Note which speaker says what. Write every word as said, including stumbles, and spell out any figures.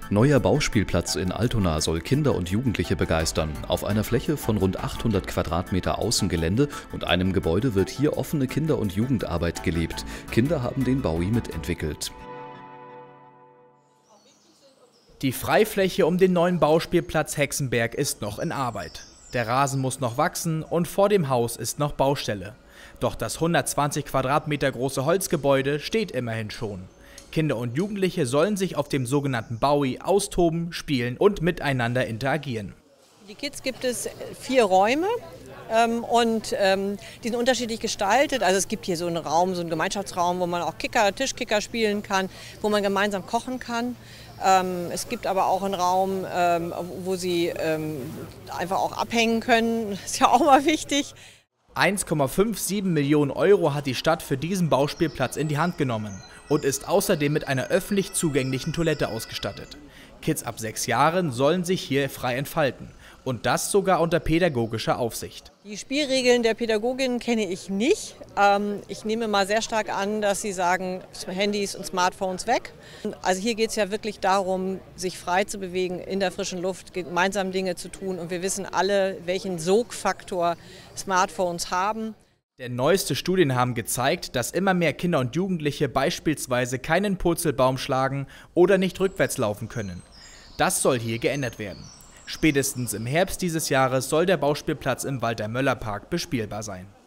Speaker 1: Neuer Bauspielplatz in Altona soll Kinder und Jugendliche begeistern. Auf einer Fläche von rund achthundert Quadratmeter Außengelände und einem Gebäude wird hier offene Kinder- und Jugendarbeit gelebt. Kinder haben den Baui mitentwickelt.
Speaker 2: Die Freifläche um den neuen Bauspielplatz Hexenberg ist noch in Arbeit. Der Rasen muss noch wachsen und vor dem Haus ist noch Baustelle. Doch das hundertzwanzig Quadratmeter große Holzgebäude steht immerhin schon. Kinder und Jugendliche sollen sich auf dem sogenannten Baui austoben, spielen und miteinander interagieren.
Speaker 3: Für die Kids gibt es vier Räume ähm, und ähm, die sind unterschiedlich gestaltet. Also es gibt hier so einen Raum, so einen Gemeinschaftsraum, wo man auch Kicker, Tischkicker spielen kann, wo man gemeinsam kochen kann. Ähm, es gibt aber auch einen Raum, ähm, wo sie ähm, einfach auch abhängen können. Das ist ja auch mal wichtig.
Speaker 2: eins Komma siebenundfünfzig Millionen Euro hat die Stadt für diesen Bauspielplatz in die Hand genommen und ist außerdem mit einer öffentlich zugänglichen Toilette ausgestattet. Kids ab sechs Jahren sollen sich hier frei entfalten und das sogar unter pädagogischer Aufsicht.
Speaker 3: Die Spielregeln der Pädagogin kenne ich nicht. Ähm, ich nehme mal sehr stark an, dass sie sagen, Handys und Smartphones weg. Also hier geht es ja wirklich darum, sich frei zu bewegen, in der frischen Luft, gemeinsam Dinge zu tun. Und wir wissen alle, welchen Sogfaktor Smartphones haben.
Speaker 2: Denn neueste Studien haben gezeigt, dass immer mehr Kinder und Jugendliche beispielsweise keinen Purzelbaum schlagen oder nicht rückwärts laufen können. Das soll hier geändert werden. Spätestens im Herbst dieses Jahres soll der Bauspielplatz im Walter-Möller-Park bespielbar sein.